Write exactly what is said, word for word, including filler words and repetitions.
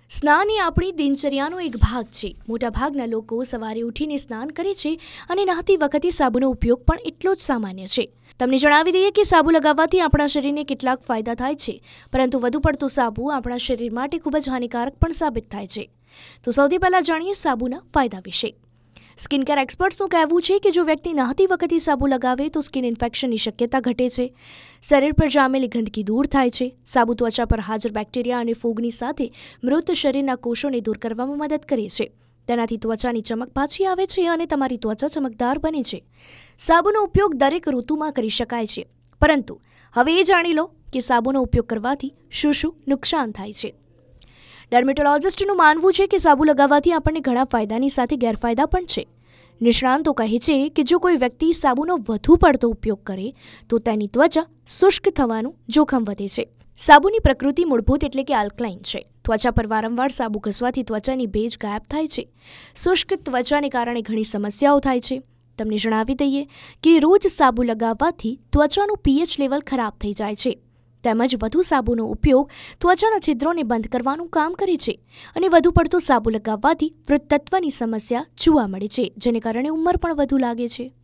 સ્નાન એ આપણી દિનચર્યાનો એક ભાગ છે. મોટાભાગના લોકો સવારે ઉઠીને સ્નાન કરે છે અને નહાતી વખતે સાબુનો ઉપયોગ પણ એટલો જ સામાન્ય છે. તમને જણાવી દઈએ કે સાબુ લગાવવાથી આપણા શરીરને કેટલાક ફાયદા થાય છે, પરંતુ વધુ પડતો સાબુ આપણા શરીર માટે ખૂબ જ હાનિકારક પણ સાબિત થાય છે. તો સૌથી પહેલાં જાણીએ સાબુના ફાયદા વિશે. સ્કિન કેર એક્સપર્ટ્સનું કહેવું છે કે જો વ્યક્તિ નહાતી વખતે સાબુ લગાવે તો સ્કિન ઇન્ફેક્શનની શક્યતા ઘટે છે, શરીર પર જામેલી ગંદકી દૂર થાય છે, સાબુ ત્વચા પર હાજર બેક્ટેરિયા અને ફૂગની સાથે મૃત શરીરના કોષોને દૂર કરવામાં મદદ કરે છે. તેનાથી ત્વચાની ચમક પાછી આવે છે અને તમારી ત્વચા ચમકદાર બને છે. સાબુનો ઉપયોગ દરેક ઋતુમાં કરી શકાય છે, પરંતુ હવે એ જાણી લો કે સાબુનો ઉપયોગ કરવાથી શું શું નુકસાન થાય છે. ડર્મેટોલોજિસ્ટનું માનવું છે કે સાબુ લગાવવાથી આપણને ઘણા ફાયદાની સાથે ગેરફાયદા પણ છે. નિષ્ણાંતો કહે છે કે જો કોઈ વ્યક્તિ સાબુનો વધુ પડતો ઉપયોગ કરે તો તેની ત્વચા શુષ્ક થવાનું જોખમ વધે છે. સાબુની પ્રકૃતિ મૂળભૂત એટલે કે આલ્કલાઇન છે. ત્વચા પર વારંવાર સાબુ ઘસવાથી ત્વચાની ભેજ ગાયબ થાય છે. શુષ્ક ત્વચાને કારણે ઘણી સમસ્યાઓ થાય છે. તમને જણાવી દઈએ કે રોજ સાબુ લગાવવાથી ત્વચાનું પીએચ લેવલ ખરાબ થઈ જાય છે. તેમજ વધુ સાબુનો ઉપયોગ ત્વચાના છિદ્રોને બંધ કરવાનું કામ કરે છે અને વધુ પડતો સાબુ લગાવવાથી વૃદ્ધત્વની સમસ્યા જોવા મળે છે, જેને કારણે ઉંમર પણ વધુ લાગે છે.